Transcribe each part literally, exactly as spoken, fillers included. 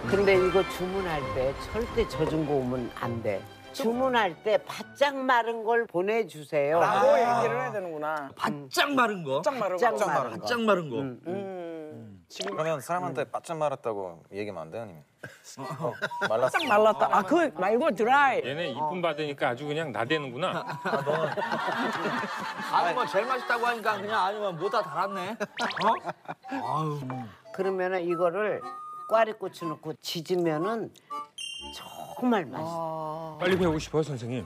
근데 이거 주문할 때 절대 젖은 거 오면 안 돼. 주문할 때 바짝 마른 걸 보내주세요. 라고 아 얘기를 해야 되는구나. 바짝 마른 거? 바짝 마른 바짝 거. 마른 거. 바짝 마른 거. 음, 음. 음. 지금 그러면 사람한테 음. 바짝 말았다고 얘기하면 안 돼요, 아니면? 어, 말랐어. 바짝 말랐다. 아, 그 말고 드라이. 얘네 이쁨 받으니까 아주 그냥 나대는구나. 아, 너는. 아니, 뭐 제일 맛있다고 하니까 그냥 아니면 뭐다 달았네. 어? 아유. 그러면은 이거를 꽈리고추 넣고 지지면은 정말 맛있어. 빨리 배우고 싶어요, 선생님.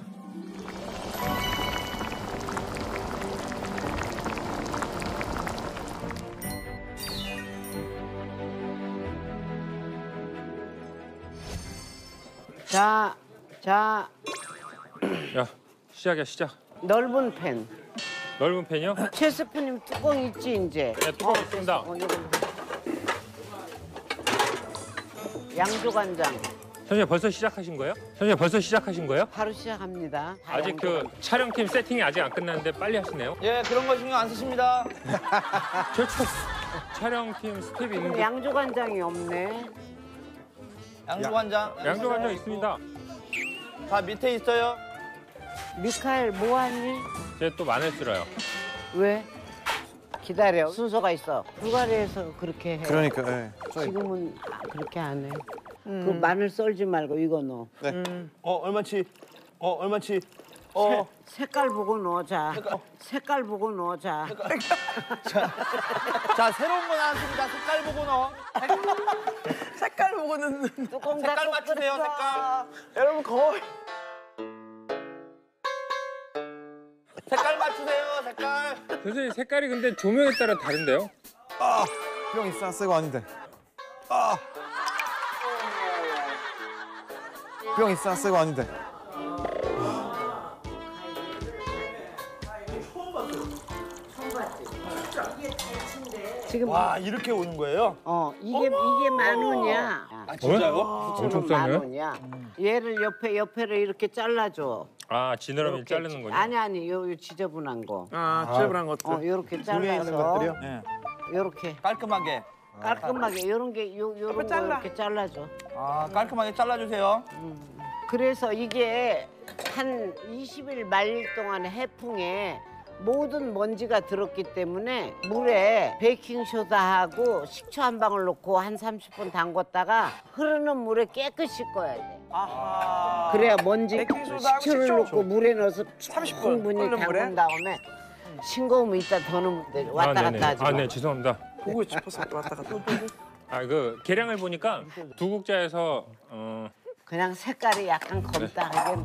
자, 자, 야, 시작이야, 시작. 넓은 팬. 넓은 팬이요? 최 셰프님 뚜껑 있지 이제. 네, 뚜껑 있습니다. 어, 이거. 양조간장. 선생님 벌써 시작하신 거예요? 선생님 벌써 시작하신 거예요? 바로 시작합니다. 아직 그 촬영팀 세팅이 아직 안 끝났는데 빨리 하시네요. 예, 그런 거 신경 안 쓰십니다. 저 촬- 촬영팀 스텝이 그럼 있는데 양조간장이 없네. 양조간장. 양조간장 있습니다. 다 밑에 있어요. 미카엘 뭐하니? 제가 또 마늘 쓸어요. 왜? 기다려. 순서가 있어. 불가리에서 그렇게 해. 그러니까, 예. 저희 지금은 아, 그렇게 안 해. 그 마늘 썰지 말고 이거 넣어. 네. 음. 어, 얼마치? 어, 얼마치? 어. 세- 색깔 보고 넣어자. 색깔 보고 넣어자. 자, 새로운 거 나왔습니다. 색깔 보고 넣어. 색깔 보고 넣는. 뚜껑 색깔 닫고 맞추세요, 끓여. 색깔. 여러분 거의. 색깔 맞추세요, 색깔. 선생님 색깔이 근데 조명에 따라 다른데요? 아, 병이 싼새거 아닌데. 아, 병이 싼새거 아닌데. 지금 와, 이렇게 오는 거예요? 어 이게 이게 만 원이야. 아, 진짜요? 엄청 만 싸네요. 원이야. 얘를 옆에 옆에를 이렇게 잘라줘. 아, 지느러미 이렇게 자르는 지- 거죠? 아니 아니 요, 요 지저분한 거. 아, 지저분한 것들. 어 요렇게 중에 있는 잘라서 것들이요? 네. 요렇게 깔끔하게. 깔끔하게 요런 게 요 요런 거 잘라. 이렇게 잘라줘. 아, 깔끔하게 잘라주세요. 그래서 이게 한 이십 일 말릴 동안 해풍에 모든 먼지가 들었기 때문에 물에 베이킹소다하고 식초 한 방울 넣고 한 삼십 분 담궜다가 흐르는 물에 깨끗이 씻어야 돼. 아하. 그래야 먼지 베이킹소다하고 식초를 식초. 넣고 물에 넣어서 삼십 분 충분히 끓는 물에? 담근 다음에 싱거우면 이따 더 넣으면 돼. 왔다 아, 갔다 네네. 하지 마. 아, 네, 죄송합니다. 보고 싶어서 왔다 갔다. 아, 그 계량을 보니까 두 국자에서 어, 그냥 색깔이 약간 검다하게.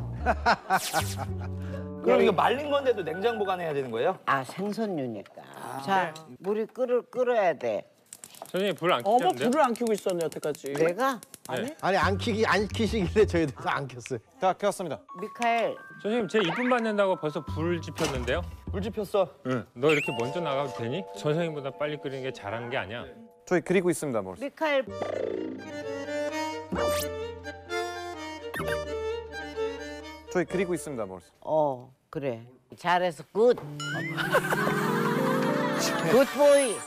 그럼 이거 말린 건데도 냉장 보관해야 되는 거예요? 아 생선류니까. 자 물이 끓을 끓어야 돼. 선생님 불 안 어머, 켰는데? 불을 안 켜고 있었네, 여태까지. 내가 네. 아니 안 키기 안 키시길래 저희도 안 켰어요. 다 켰습니다. 미카엘 선생님 제 이쁨 받는다고 벌써 불 지폈는데요? 물 지폈어. 응. 너 이렇게 먼저 나가도 되니? 선생님보다 빨리 끓이는 게 잘하는 게 아니야. 저희 그리고 있습니다, 뭐. 미카엘 저희 그리고 있습니다, 뭐. 어 그래 잘해서 굿. 굿보이.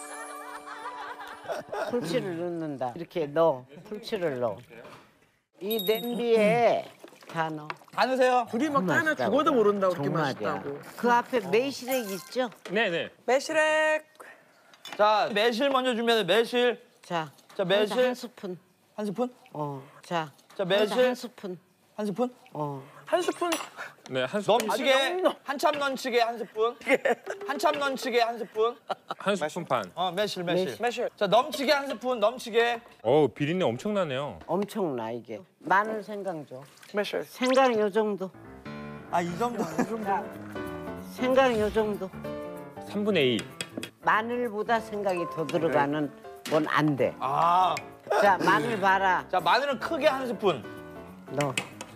풀치를 넣는다. 이렇게 넣어. 풀치를 넣어. 이 냄비에 다 넣어. 다 넣으세요. 둘이 막 하나 맛있다고. 죽어도 모른다고 그렇게 정말이야. 맛있다고. 그 앞에 매실액 있죠? 네네. 매실액. 자, 매실 먼저 준비해야 돼, 매실. 자, 자, 매실. 거기다 한 스푼. 한 스푼? 어, 자, 자, 거기다 매실. 한 스푼. 한 스푼? 어, 한 스푼. 네, 한 스푼, 넘치게, 한참 넘치게 한 스푼. 한참 넘치게 한 스푼. 한 스푼 반. 어, 매실, 매실. 매실. 매실. 자, 넘치게 한 스푼, 넘치게. 어우, 비린내 엄청나네요. 엄청나 이게. 마늘 생강 줘. 매실. 생강 요 정도. 아, 이 정도. 생강 요 정도. 삼분의 이. 마늘보다 생강이 더 들어가는 건 안 돼. 아, 자, 마늘 봐라. 자, 마늘은 크게 한 스푼. 넣어.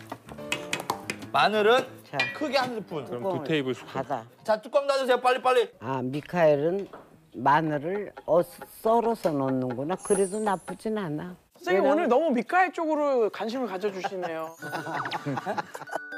마늘은 자, 크게 한 스푼. 그럼 뚜껑을 두 테이블 스푼. 닫아. 자, 뚜껑 닫으세요, 빨리빨리. 아, 미카엘은 마늘을 어, 썰어서 넣는구나. 그래도 나쁘진 않아. 선생님 얘는 오늘 너무 미카엘 쪽으로 관심을 가져주시네요.